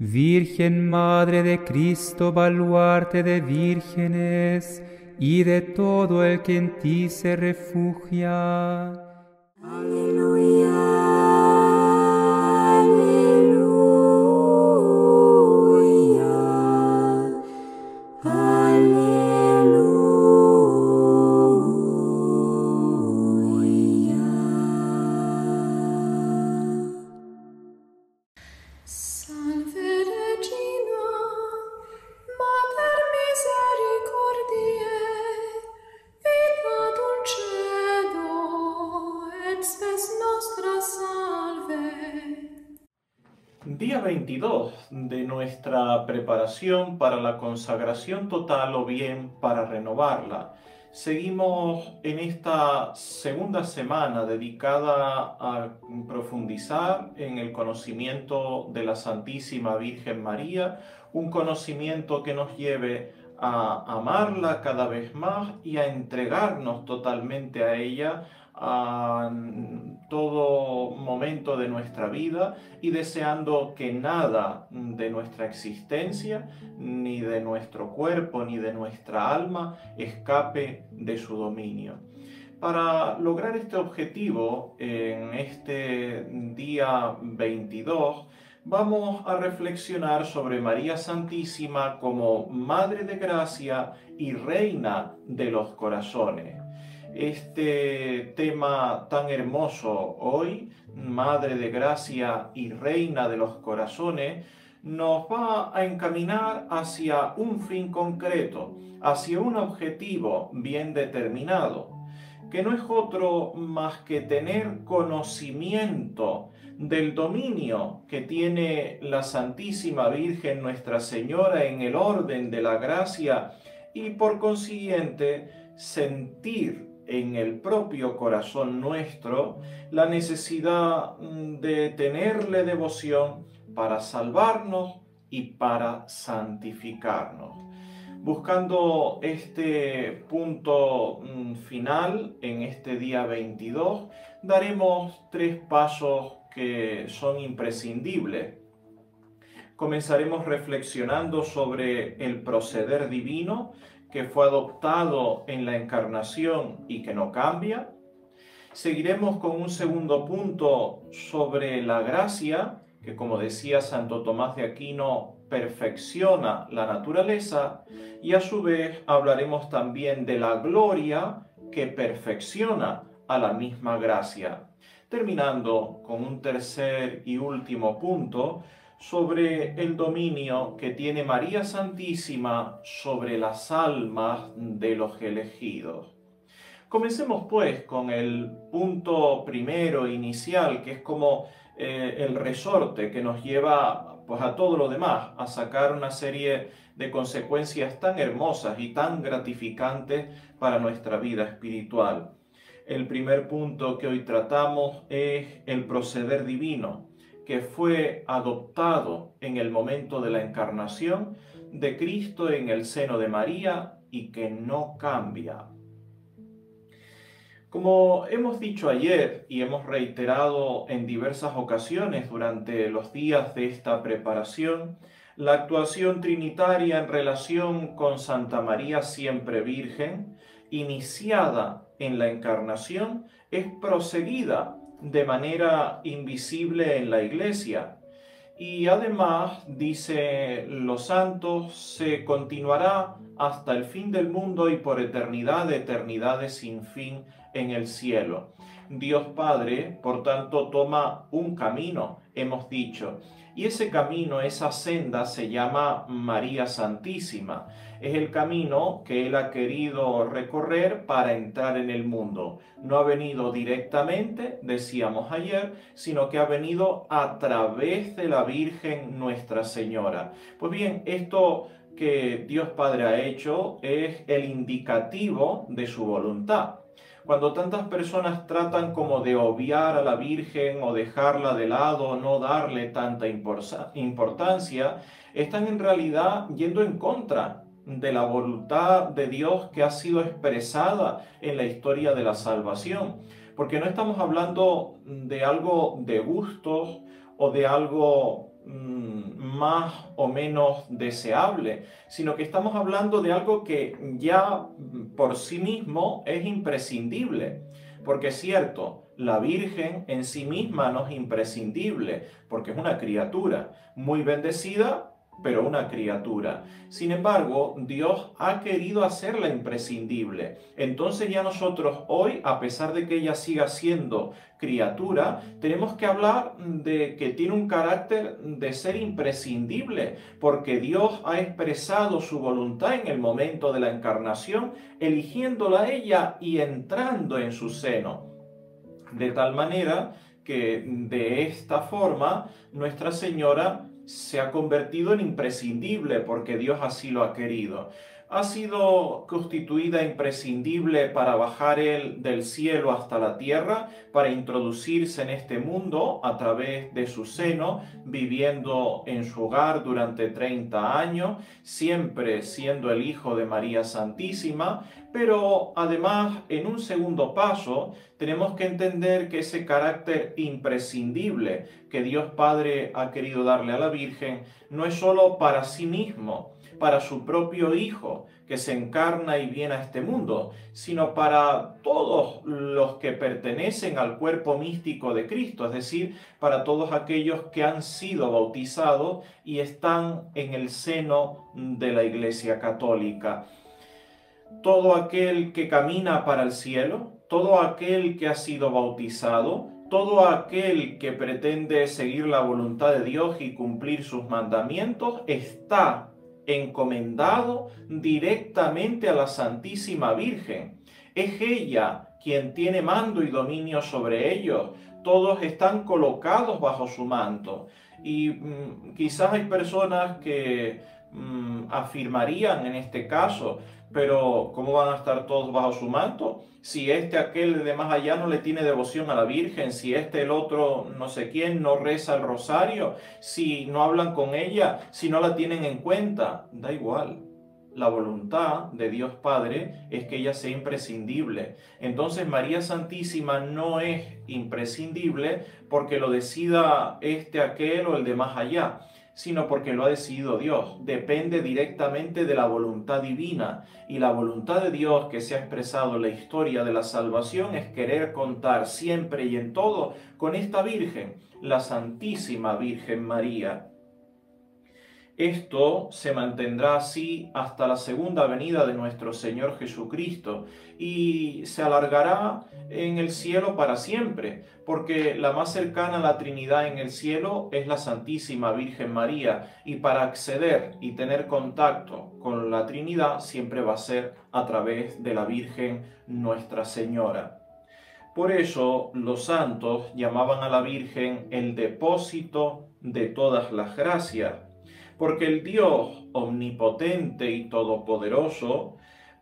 Virgen Madre de Cristo, baluarte de vírgenes, y de todo el que en ti se refugia. Aleluya, aleluya, aleluya. Salve Regina, Mater misericordiae, vita dulcedo, et spes nostra salve. Día 22 de nuestra preparación para la consagración total o bien para renovarla. Seguimos en esta segunda semana dedicada a profundizar en el conocimiento de la Santísima Virgen María, un conocimiento que nos lleve a amarla cada vez más y a entregarnos totalmente a ella a todo momento de nuestra vida y deseando que nada de nuestra existencia, ni de nuestro cuerpo, ni de nuestra alma escape de su dominio. Para lograr este objetivo, en este día 22, vamos a reflexionar sobre María Santísima como Madre de Gracia y Reina de los Corazones. Este tema tan hermoso hoy, Madre de Gracia y Reina de los Corazones, nos va a encaminar hacia un fin concreto, hacia un objetivo bien determinado, que no es otro más que tener conocimiento del dominio que tiene la Santísima Virgen Nuestra Señora en el orden de la gracia y por consiguiente sentir en el propio corazón nuestro la necesidad de tenerle devoción para salvarnos y para santificarnos. Buscando este punto final en este día 22, daremos 3 pasos que son imprescindibles. Comenzaremos reflexionando sobre el proceder divino que fue adoptado en la encarnación y que no cambia. Seguiremos con un segundo punto sobre la gracia, que como decía Santo Tomás de Aquino, perfecciona la naturaleza, y a su vez hablaremos también de la gloria que perfecciona a la misma gracia. Terminando con un tercer y último punto sobre el dominio que tiene María Santísima sobre las almas de los elegidos. Comencemos pues con el punto primero inicial, que es como el resorte que nos lleva pues a todo lo demás, a sacar una serie de consecuencias tan hermosas y tan gratificantes para nuestra vida espiritual. El primer punto que hoy tratamos es el proceder divino, que fue adoptado en el momento de la encarnación de Cristo en el seno de María y que no cambia. Como hemos dicho ayer y hemos reiterado en diversas ocasiones durante los días de esta preparación, la actuación trinitaria en relación con Santa María Siempre Virgen, iniciada en la Encarnación, es proseguida de manera invisible en la Iglesia. Y además, dicen los santos, se continuará hasta el fin del mundo y por eternidad de eternidades sin fin en el cielo. Dios Padre, por tanto, toma un camino, hemos dicho, y ese camino, esa senda, se llama María Santísima. Es el camino que Él ha querido recorrer para entrar en el mundo. No ha venido directamente, decíamos ayer, sino que ha venido a través de la Virgen Nuestra Señora. Pues bien, esto que Dios Padre ha hecho es el indicativo de su voluntad. Cuando tantas personas tratan como de obviar a la Virgen o dejarla de lado, no darle tanta importancia, están en realidad yendo en contra de la voluntad de Dios que ha sido expresada en la historia de la salvación. Porque no estamos hablando de algo de gustos o de algo más o menos deseable, sino que estamos hablando de algo que ya por sí mismo es imprescindible. Porque es cierto, la Virgen en sí misma no es imprescindible, porque es una criatura muy bendecida, pero una criatura. Sin embargo, Dios ha querido hacerla imprescindible. Entonces ya nosotros hoy, a pesar de que ella siga siendo criatura, tenemos que hablar de que tiene un carácter de ser imprescindible, porque Dios ha expresado su voluntad en el momento de la encarnación, eligiéndola a ella y entrando en su seno. De tal manera que de esta forma Nuestra Señora se ha convertido en imprescindible porque Dios así lo ha querido. Ha sido constituida imprescindible para bajar Él del cielo hasta la tierra, para introducirse en este mundo a través de su seno, viviendo en su hogar durante 30 años, siempre siendo el Hijo de María Santísima, pero además en un segundo paso tenemos que entender que ese carácter imprescindible que Dios Padre ha querido darle a la Virgen no es solo para sí mismo, para su propio Hijo, que se encarna y viene a este mundo, sino para todos los que pertenecen al cuerpo místico de Cristo, es decir, para todos aquellos que han sido bautizados y están en el seno de la Iglesia Católica. Todo aquel que camina para el cielo, todo aquel que ha sido bautizado, todo aquel que pretende seguir la voluntad de Dios y cumplir sus mandamientos, está encomendado directamente a la Santísima Virgen. Es ella quien tiene mando y dominio sobre ellos. Todos están colocados bajo su manto. Y quizás hay personas que afirmarían en este caso, pero ¿cómo van a estar todos bajo su manto? Si aquel de más allá no le tiene devoción a la Virgen, si el otro no sé quién no reza el rosario, si no hablan con ella, si no la tienen en cuenta, da igual. La voluntad de Dios Padre es que ella sea imprescindible. Entonces María Santísima no es imprescindible porque lo decida aquel o el de más allá, sino porque lo ha decidido Dios. Depende directamente de la voluntad divina. Y la voluntad de Dios que se ha expresado en la historia de la salvación es querer contar siempre y en todo con esta Virgen, la Santísima Virgen María. Esto se mantendrá así hasta la segunda venida de nuestro Señor Jesucristo y se alargará en el cielo para siempre, porque la más cercana a la Trinidad en el cielo es la Santísima Virgen María, y para acceder y tener contacto con la Trinidad siempre va a ser a través de la Virgen Nuestra Señora. Por eso los santos llamaban a la Virgen el depósito de todas las gracias, porque el Dios omnipotente y todopoderoso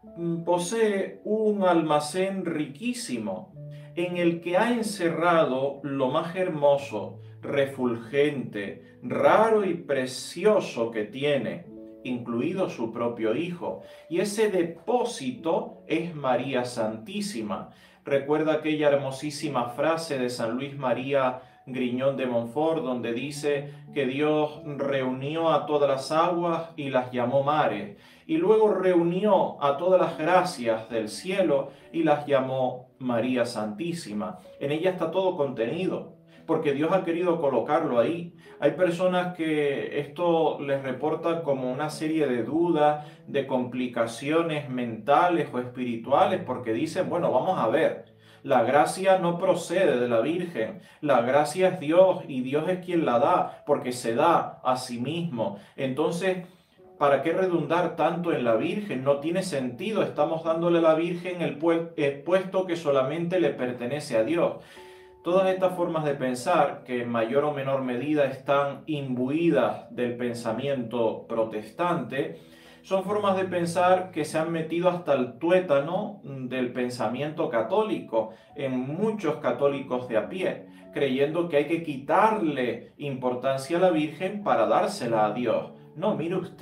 posee un almacén riquísimo en el que ha encerrado lo más hermoso, refulgente, raro y precioso que tiene, incluido su propio Hijo. Y ese depósito es María Santísima. Recuerda aquella hermosísima frase de San Luis María Griñón de Montfort, donde dice que Dios reunió a todas las aguas y las llamó mares, y luego reunió a todas las gracias del cielo y las llamó María Santísima. En ella está todo contenido, porque Dios ha querido colocarlo ahí. Hay personas que esto les reporta como una serie de dudas, de complicaciones mentales o espirituales, porque dicen, bueno, vamos a ver, la gracia no procede de la Virgen, la gracia es Dios y Dios es quien la da, porque se da a sí mismo. Entonces, ¿para qué redundar tanto en la Virgen? No tiene sentido, estamos dándole a la Virgen el puesto que solamente le pertenece a Dios. Todas estas formas de pensar, que en mayor o menor medida están imbuidas del pensamiento protestante, son formas de pensar que se han metido hasta el tuétano del pensamiento católico en muchos católicos de a pie, creyendo que hay que quitarle importancia a la Virgen para dársela a Dios. No, mire usted,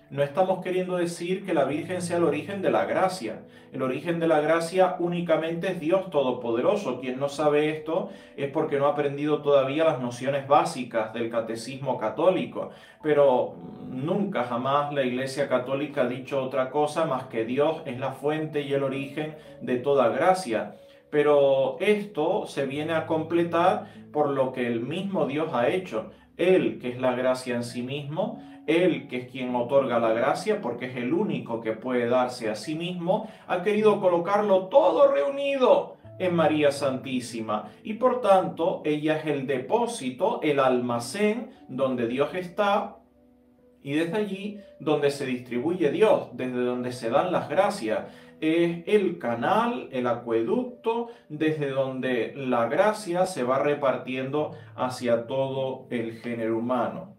No estamos queriendo decir que la Virgen sea el origen de la gracia. El origen de la gracia únicamente es Dios Todopoderoso. Quien no sabe esto es porque no ha aprendido todavía las nociones básicas del catecismo católico. Pero nunca jamás la Iglesia Católica ha dicho otra cosa más que Dios es la fuente y el origen de toda gracia. Pero esto se viene a completar por lo que el mismo Dios ha hecho. Él, que es la gracia en sí mismo, Él, que es quien otorga la gracia, porque es el único que puede darse a sí mismo, ha querido colocarlo todo reunido en María Santísima. Y por tanto, ella es el depósito, el almacén donde Dios está, y desde allí donde se distribuye Dios, desde donde se dan las gracias. Es el canal, el acueducto, desde donde la gracia se va repartiendo hacia todo el género humano.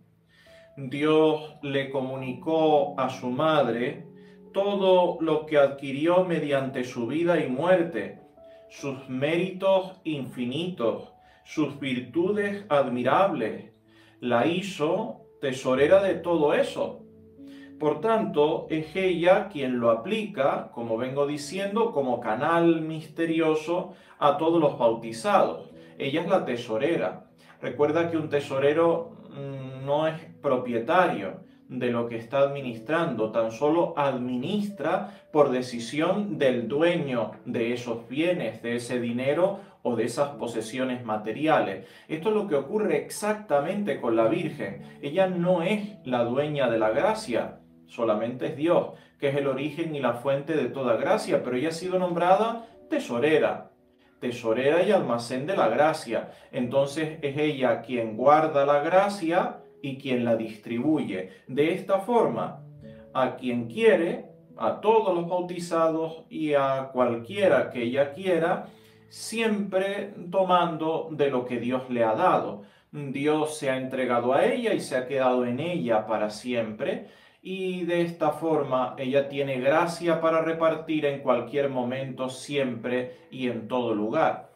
Dios le comunicó a su madre todo lo que adquirió mediante su vida y muerte, sus méritos infinitos, sus virtudes admirables. La hizo tesorera de todo eso. Por tanto, es ella quien lo aplica, como vengo diciendo, como canal misterioso a todos los bautizados. Ella es la tesorera. Recuerda que un tesorero no es propietario de lo que está administrando, tan solo administra por decisión del dueño de esos bienes, de ese dinero o de esas posesiones materiales. Esto es lo que ocurre exactamente con la Virgen. Ella no es la dueña de la gracia, solamente es Dios, que es el origen y la fuente de toda gracia, pero ella ha sido nombrada tesorera. Tesorera y almacén de la gracia. Entonces es ella quien guarda la gracia y quien la distribuye. De esta forma, a quien quiere, a todos los bautizados y a cualquiera que ella quiera, siempre tomando de lo que Dios le ha dado. Dios se ha entregado a ella y se ha quedado en ella para siempre. Y de esta forma ella tiene gracia para repartir en cualquier momento, siempre y en todo lugar.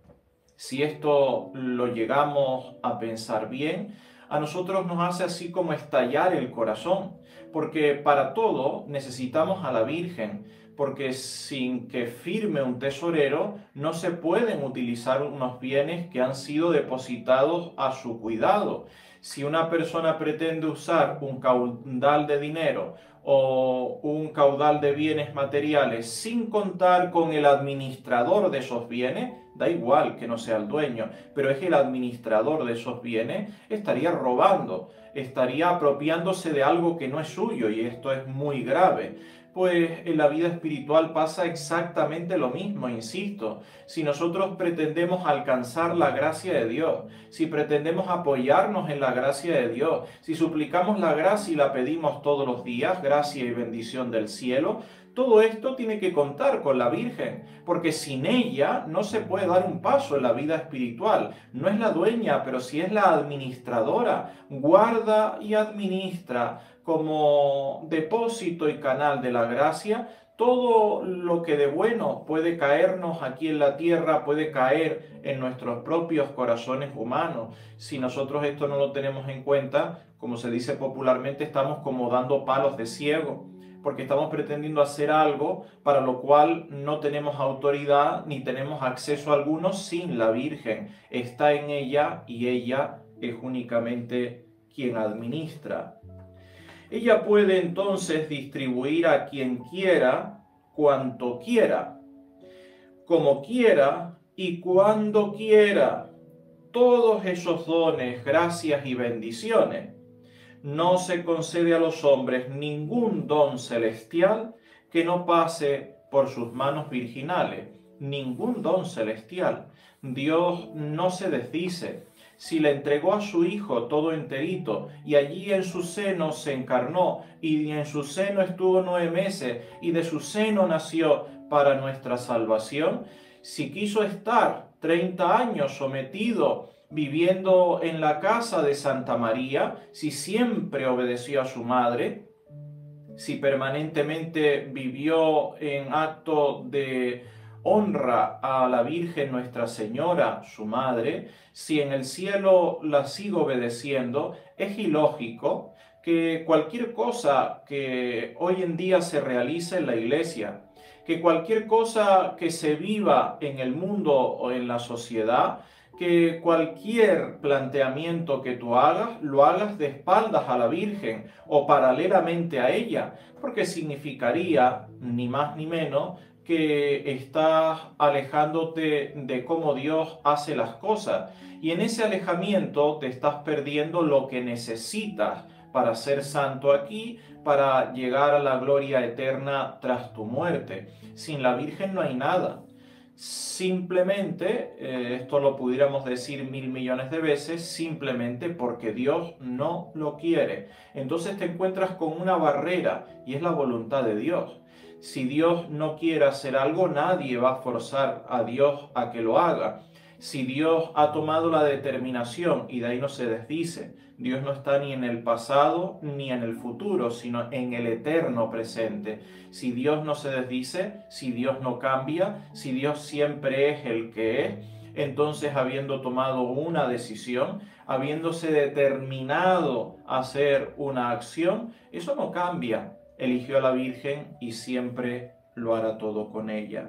Si esto lo llegamos a pensar bien, a nosotros nos hace así como estallar el corazón, porque para todo necesitamos a la Virgen, porque sin que firme un tesorero no se pueden utilizar unos bienes que han sido depositados a su cuidado. Si una persona pretende usar un caudal de dinero o un caudal de bienes materiales sin contar con el administrador de esos bienes, da igual que no sea el dueño, pero es el administrador de esos bienes, estaría robando, estaría apropiándose de algo que no es suyo, y esto es muy grave. Pues en la vida espiritual pasa exactamente lo mismo, insisto. Si nosotros pretendemos alcanzar la gracia de Dios, si pretendemos apoyarnos en la gracia de Dios, si suplicamos la gracia y la pedimos todos los días, gracia y bendición del cielo, todo esto tiene que contar con la Virgen, porque sin ella no se puede dar un paso en la vida espiritual. No es la dueña, pero sí es la administradora. Guarda y administra como depósito y canal de la gracia todo lo que de bueno puede caernos aquí en la tierra, puede caer en nuestros propios corazones humanos. Si nosotros esto no lo tenemos en cuenta, como se dice popularmente, estamos como dando palos de ciego, porque estamos pretendiendo hacer algo para lo cual no tenemos autoridad ni tenemos acceso alguno sin la Virgen. Está en ella y ella es únicamente quien administra. Ella puede entonces distribuir a quien quiera, cuanto quiera, como quiera y cuando quiera, todos esos dones, gracias y bendiciones. No se concede a los hombres ningún don celestial que no pase por sus manos virginales, ningún don celestial. Dios no se desdice. Si le entregó a su Hijo todo enterito, y allí en su seno se encarnó, y en su seno estuvo 9 meses, y de su seno nació para nuestra salvación, si quiso estar 30 años sometido, viviendo en la casa de Santa María, si siempre obedeció a su madre, si permanentemente vivió en acto de honra a la Virgen Nuestra Señora, su madre, si en el cielo la sigo obedeciendo, es ilógico que cualquier cosa que hoy en día se realice en la iglesia, que cualquier cosa que se viva en el mundo o en la sociedad, que cualquier planteamiento que tú hagas, lo hagas de espaldas a la Virgen o paralelamente a ella, porque significaría, ni más ni menos, que estás alejándote de cómo Dios hace las cosas. Y en ese alejamiento te estás perdiendo lo que necesitas para ser santo aquí, para llegar a la gloria eterna tras tu muerte. Sin la Virgen no hay nada. Simplemente, esto lo pudiéramos decir 1000 millones de veces, simplemente porque Dios no lo quiere. Entonces te encuentras con una barrera y es la voluntad de Dios. Si Dios no quiere hacer algo, nadie va a forzar a Dios a que lo haga. Si Dios ha tomado la determinación y de ahí no se desdice, Dios no está ni en el pasado ni en el futuro, sino en el eterno presente. Si Dios no se desdice, si Dios no cambia, si Dios siempre es el que es, entonces habiendo tomado una decisión, habiéndose determinado a hacer una acción, eso no cambia. Eligió a la Virgen y siempre lo hará todo con ella.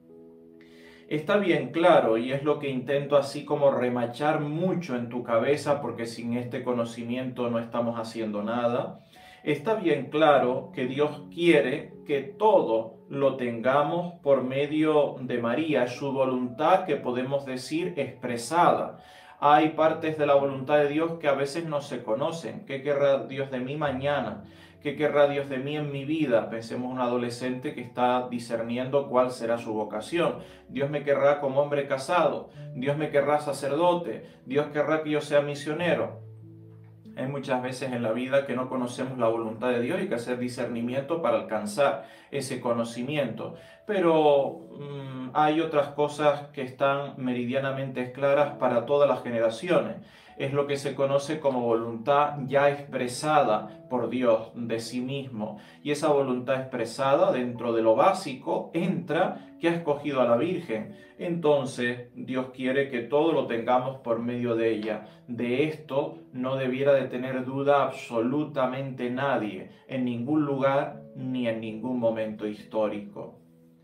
Está bien claro, y es lo que intento así como remachar mucho en tu cabeza, porque sin este conocimiento no estamos haciendo nada. Está bien claro que Dios quiere que todo lo tengamos por medio de María, es su voluntad que podemos decir expresada. Hay partes de la voluntad de Dios que a veces no se conocen. ¿Qué querrá Dios de mí mañana? ¿Qué querrá Dios de mí en mi vida? Pensemos en un adolescente que está discerniendo cuál será su vocación. Dios me querrá como hombre casado, Dios me querrá sacerdote, Dios querrá que yo sea misionero. Hay muchas veces en la vida que no conocemos la voluntad de Dios y hay que hacer discernimiento para alcanzar ese conocimiento. Pero hay otras cosas que están meridianamente claras para todas las generaciones. Es lo que se conoce como voluntad ya expresada por Dios de sí mismo. Y esa voluntad expresada dentro de lo básico entra que ha escogido a la Virgen. Entonces Dios quiere que todo lo tengamos por medio de ella. De esto no debiera de tener duda absolutamente nadie, en ningún lugar ni en ningún momento histórico.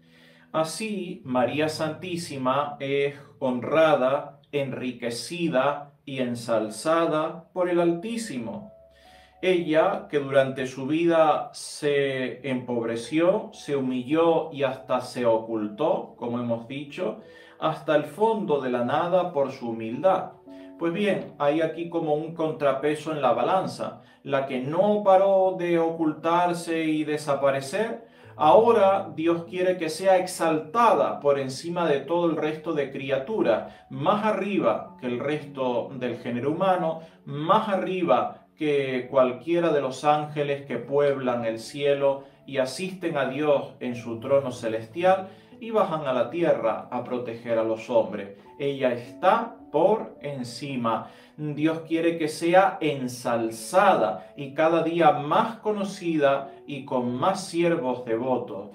Así, María Santísima es honrada, enriquecida y ensalzada por el Altísimo. Ella, que durante su vida se empobreció, se humilló y hasta se ocultó, como hemos dicho, hasta el fondo de la nada por su humildad. Pues bien, hay aquí como un contrapeso en la balanza. La que no paró de ocultarse y desaparecer, ahora Dios quiere que sea exaltada por encima de todo el resto de criaturas, más arriba que el resto del género humano, más arriba que cualquiera de los ángeles que pueblan el cielo y asisten a Dios en su trono celestial y bajan a la tierra a proteger a los hombres. Ella está por encima. Dios quiere que sea ensalzada y cada día más conocida y con más siervos devotos.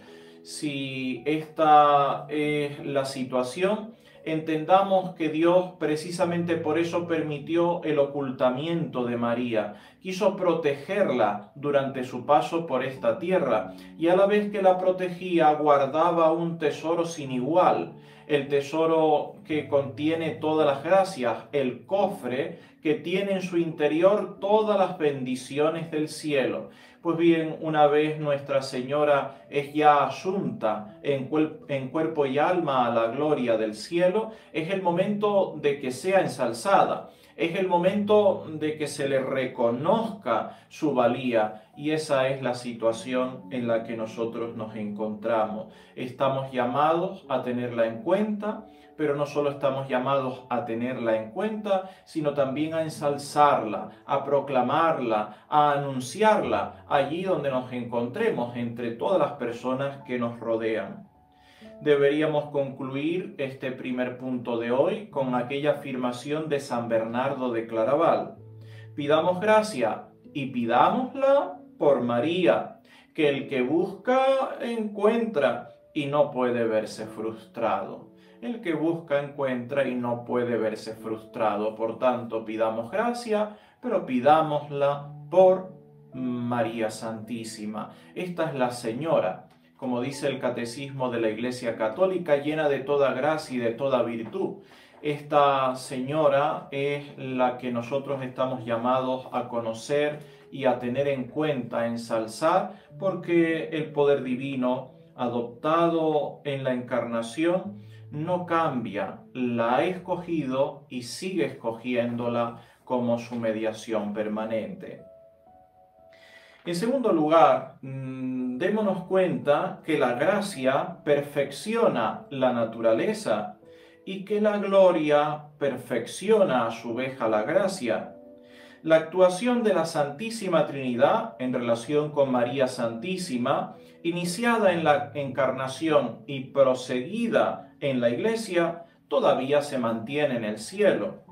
Si esta es la situación, entendamos que Dios precisamente por eso permitió el ocultamiento de María. Quiso protegerla durante su paso por esta tierra y a la vez que la protegía guardaba un tesoro sin igual. El tesoro que contiene todas las gracias, el cofre que tiene en su interior todas las bendiciones del cielo. Pues bien, una vez Nuestra Señora es ya asunta en cuerpo y alma a la gloria del cielo, es el momento de que sea ensalzada, es el momento de que se le reconozca su valía y esa es la situación en la que nosotros nos encontramos. Estamos llamados a tenerla en cuenta, pero no solo estamos llamados a tenerla en cuenta, sino también a ensalzarla, a proclamarla, a anunciarla allí donde nos encontremos entre todas las personas que nos rodean. Deberíamos concluir este primer punto de hoy con aquella afirmación de San Bernardo de Claraval. Pidamos gracia y pidámosla por María, que el que busca encuentra y no puede verse frustrado. El que busca encuentra y no puede verse frustrado. Por tanto, pidamos gracia, pero pidámosla por María Santísima. Esta es la Señora, como dice el Catecismo de la Iglesia Católica, llena de toda gracia y de toda virtud. Esta Señora es la que nosotros estamos llamados a conocer y a tener en cuenta, a ensalzar, porque el poder divino, adoptado en la encarnación, no cambia, la ha escogido y sigue escogiéndola como su mediación permanente. En segundo lugar, démonos cuenta que la gracia perfecciona la naturaleza y que la gloria perfecciona a su vez a la gracia. La actuación de la Santísima Trinidad en relación con María Santísima, iniciada en la Encarnación y proseguida en la Iglesia, todavía se mantiene en el cielo.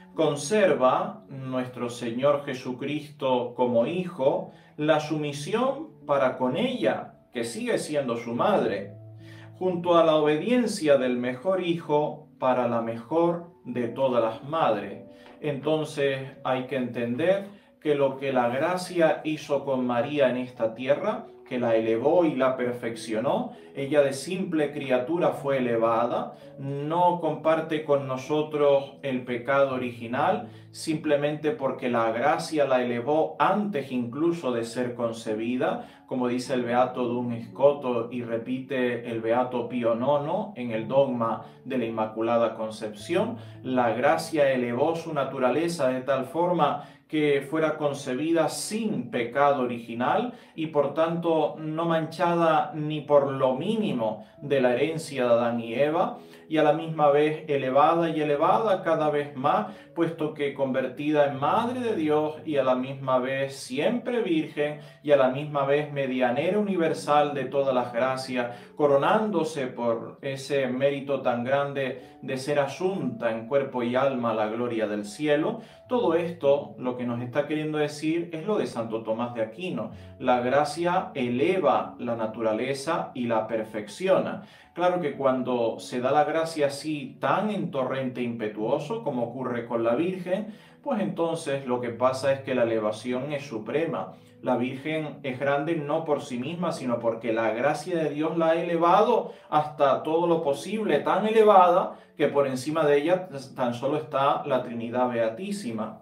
Conserva nuestro Señor Jesucristo como Hijo la sumisión para con ella, que sigue siendo su madre, junto a la obediencia del mejor Hijo para la mejor de todas las madres. Entonces hay que entender que lo que la gracia hizo con María en esta tierra, que la elevó y la perfeccionó, ella de simple criatura fue elevada, no comparte con nosotros el pecado original, simplemente porque la gracia la elevó antes incluso de ser concebida, como dice el Beato Dun Scoto y repite el Beato Pío IX en el dogma de la Inmaculada Concepción. La gracia elevó su naturaleza de tal forma que fuera concebida sin pecado original y por tanto no manchada ni por lo mínimo de la herencia de Adán y Eva, y a la misma vez elevada y elevada cada vez más, puesto que convertida en Madre de Dios y a la misma vez siempre virgen y a la misma vez medianera universal de todas las gracias, coronándose por ese mérito tan grande de ser asunta en cuerpo y alma a la gloria del cielo. Todo esto lo que nos está queriendo decir es lo de Santo Tomás de Aquino. La gracia eleva la naturaleza y la perfecciona. Claro que cuando se da la gracia así tan en torrente impetuoso como ocurre con la Virgen, pues entonces lo que pasa es que la elevación es suprema. La Virgen es grande no por sí misma, sino porque la gracia de Dios la ha elevado hasta todo lo posible, tan elevada que por encima de ella tan solo está la Trinidad Beatísima.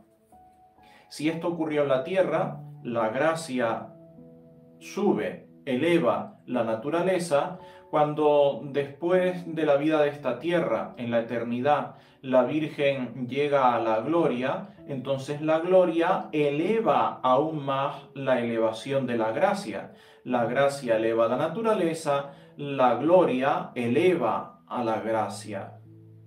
Si esto ocurrió en la tierra, la gracia sube, eleva la naturaleza. Cuando después de la vida de esta tierra, en la eternidad, la Virgen llega a la gloria, entonces la gloria eleva aún más la elevación de la gracia. La gracia eleva la naturaleza, la gloria eleva a la gracia.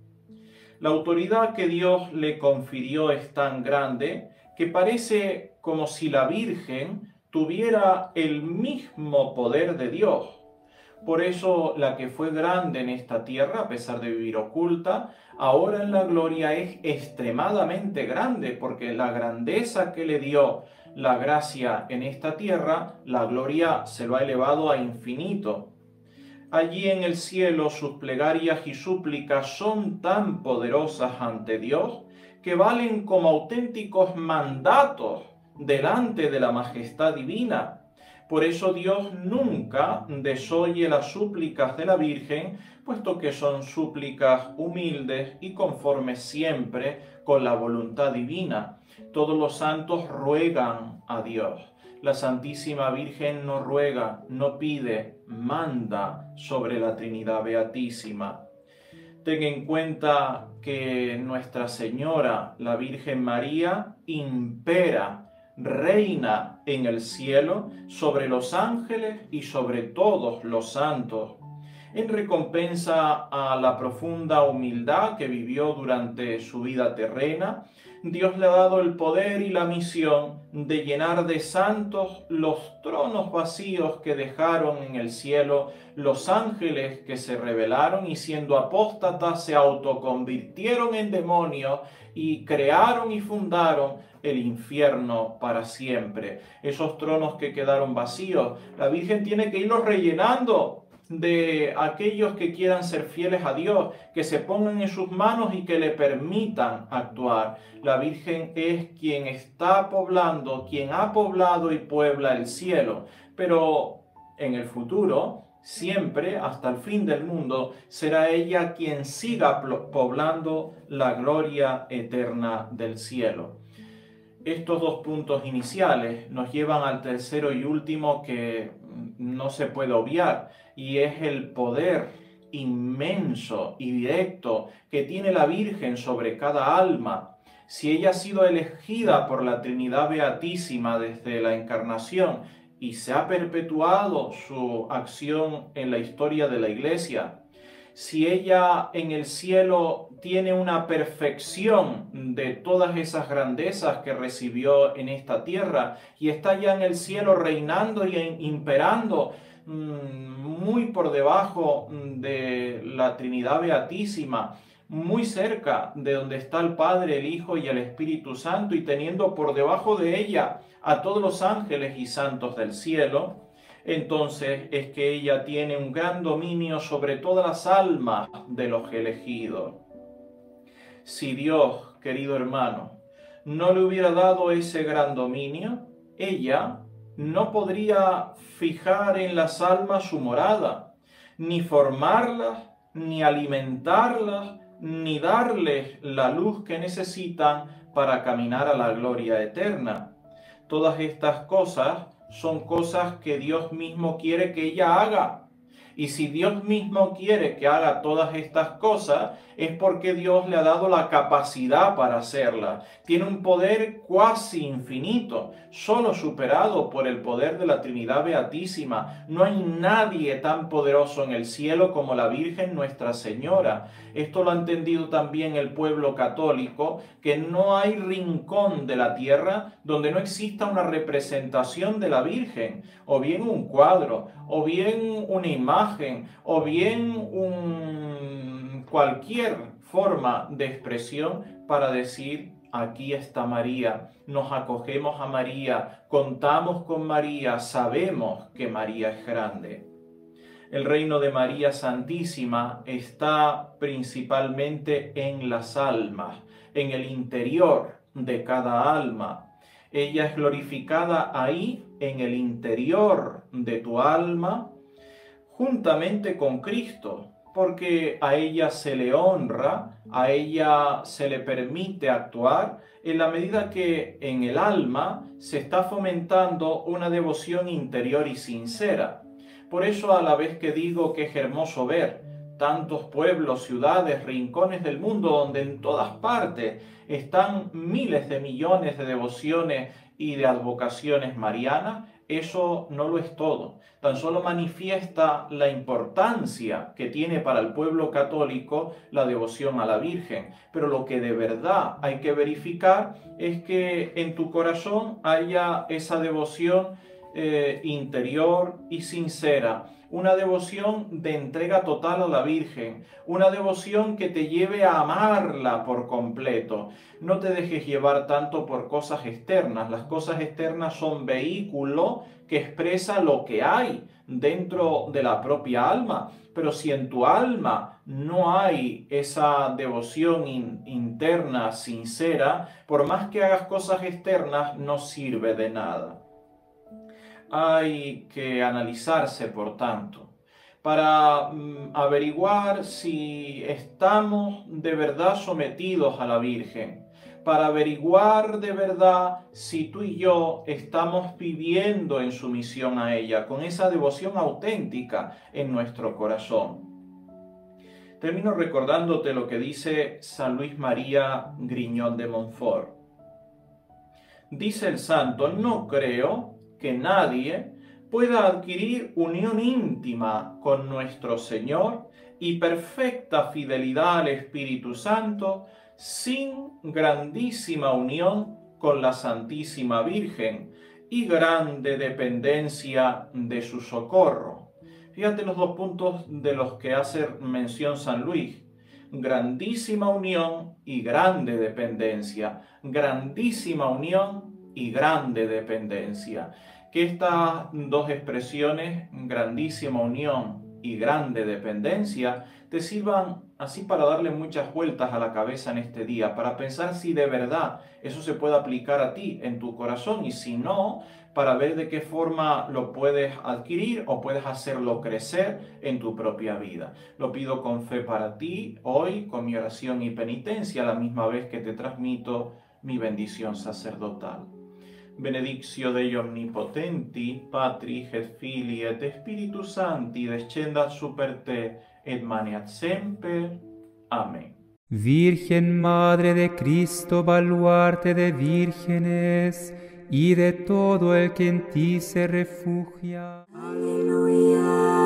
La autoridad que Dios le confirió es tan grande que parece como si la Virgen tuviera el mismo poder de Dios. Por eso la que fue grande en esta tierra, a pesar de vivir oculta, ahora en la gloria es extremadamente grande, porque la grandeza que le dio la gracia en esta tierra, la gloria se lo ha elevado a infinito. Allí en el cielo sus plegarias y súplicas son tan poderosas ante Dios que valen como auténticos mandatos delante de la majestad divina. Por eso Dios nunca desoye las súplicas de la Virgen, puesto que son súplicas humildes y conformes siempre con la voluntad divina. Todos los santos ruegan a Dios. La Santísima Virgen no ruega, no pide, manda sobre la Trinidad Beatísima. Ten en cuenta que Nuestra Señora, la Virgen María, impera, reina en el cielo sobre los ángeles y sobre todos los santos. En recompensa a la profunda humildad que vivió durante su vida terrena, Dios le ha dado el poder y la misión de llenar de santos los tronos vacíos que dejaron en el cielo los ángeles que se rebelaron y siendo apóstatas se autoconvirtieron en demonios y crearon y fundaron el infierno para siempre. Esos tronos que quedaron vacíos, la Virgen tiene que irlos rellenando. de aquellos que quieran ser fieles a Dios, que se pongan en sus manos y que le permitan actuar. La Virgen es quien está poblando, quien ha poblado y puebla el cielo, pero en el futuro, siempre, hasta el fin del mundo, será ella quien siga poblando la gloria eterna del cielo. Estos dos puntos iniciales nos llevan al tercero y último que no se puede obviar, y es el poder inmenso y directo que tiene la Virgen sobre cada alma. Si ella ha sido elegida por la Trinidad Beatísima desde la Encarnación y se ha perpetuado su acción en la historia de la Iglesia, si ella en el cielo tiene una perfección de todas esas grandezas que recibió en esta tierra y está ya en el cielo reinando y imperando muy por debajo de la Trinidad Beatísima, muy cerca de donde está el Padre, el Hijo y el Espíritu Santo, y teniendo por debajo de ella a todos los ángeles y santos del cielo, entonces es que ella tiene un gran dominio sobre todas las almas de los elegidos. Si Dios, querido hermano, no le hubiera dado ese gran dominio, ella no podría fijar en las almas su morada, ni formarlas, ni alimentarlas, ni darles la luz que necesitan para caminar a la gloria eterna. Todas estas cosas son cosas que Dios mismo quiere que ella haga. Y si Dios mismo quiere que haga todas estas cosas, es porque Dios le ha dado la capacidad para hacerlas. Tiene un poder cuasi infinito, solo superado por el poder de la Trinidad Beatísima. No hay nadie tan poderoso en el cielo como la Virgen Nuestra Señora. Esto lo ha entendido también el pueblo católico, que no hay rincón de la tierra donde no exista una representación de la Virgen, o bien un cuadro, o bien una imagen, o bien cualquier forma de expresión para decir: aquí está María, nos acogemos a María, contamos con María, sabemos que María es grande. El reino de María Santísima está principalmente en las almas, en el interior de cada alma. Ella es glorificada ahí, en el interior de tu alma, juntamente con Cristo, porque a ella se le honra, a ella se le permite actuar en la medida que en el alma se está fomentando una devoción interior y sincera. Por eso, a la vez que digo que es hermoso ver tantos pueblos, ciudades, rincones del mundo donde en todas partes están miles de millones de devociones y de advocaciones marianas, eso no lo es todo. Tan solo manifiesta la importancia que tiene para el pueblo católico la devoción a la Virgen. Pero lo que de verdad hay que verificar es que en tu corazón haya esa devoción interior y sincera, una devoción de entrega total a la Virgen, una devoción que te lleve a amarla por completo. No te dejes llevar tanto por cosas externas. Las cosas externas son vehículo que expresa lo que hay dentro de la propia alma. Pero si en tu alma no hay esa devoción interna, sincera, por más que hagas cosas externas, no sirve de nada. Hay que analizarse, por tanto, para averiguar si estamos de verdad sometidos a la Virgen, para averiguar de verdad si tú y yo estamos viviendo en sumisión a ella, con esa devoción auténtica en nuestro corazón. Termino recordándote lo que dice San Luis María Griñón de Montfort. Dice el santo: no creo que nadie pueda adquirir unión íntima con nuestro Señor y perfecta fidelidad al Espíritu Santo sin grandísima unión con la Santísima Virgen y grande dependencia de su socorro. Fíjate los dos puntos de los que hace mención San Luis: grandísima unión y grande dependencia. Grandísima unión y grande dependencia. Que estas dos expresiones, grandísima unión y grande dependencia te sirvan así para darle muchas vueltas a la cabeza en este día, para pensar si de verdad eso se puede aplicar a ti en tu corazón y si no, para ver de qué forma lo puedes adquirir o puedes hacerlo crecer en tu propia vida. Lo pido con fe para ti hoy, con mi oración y penitencia, a la misma vez que te transmito mi bendición sacerdotal. Benedictio Dei omnipotenti, Patris et Filii et Spiritus Sancti, descendat super te et maneat semper. Amén. Virgen Madre de Cristo, baluarte de vírgenes y de todo el que en ti se refugia. Aleluya.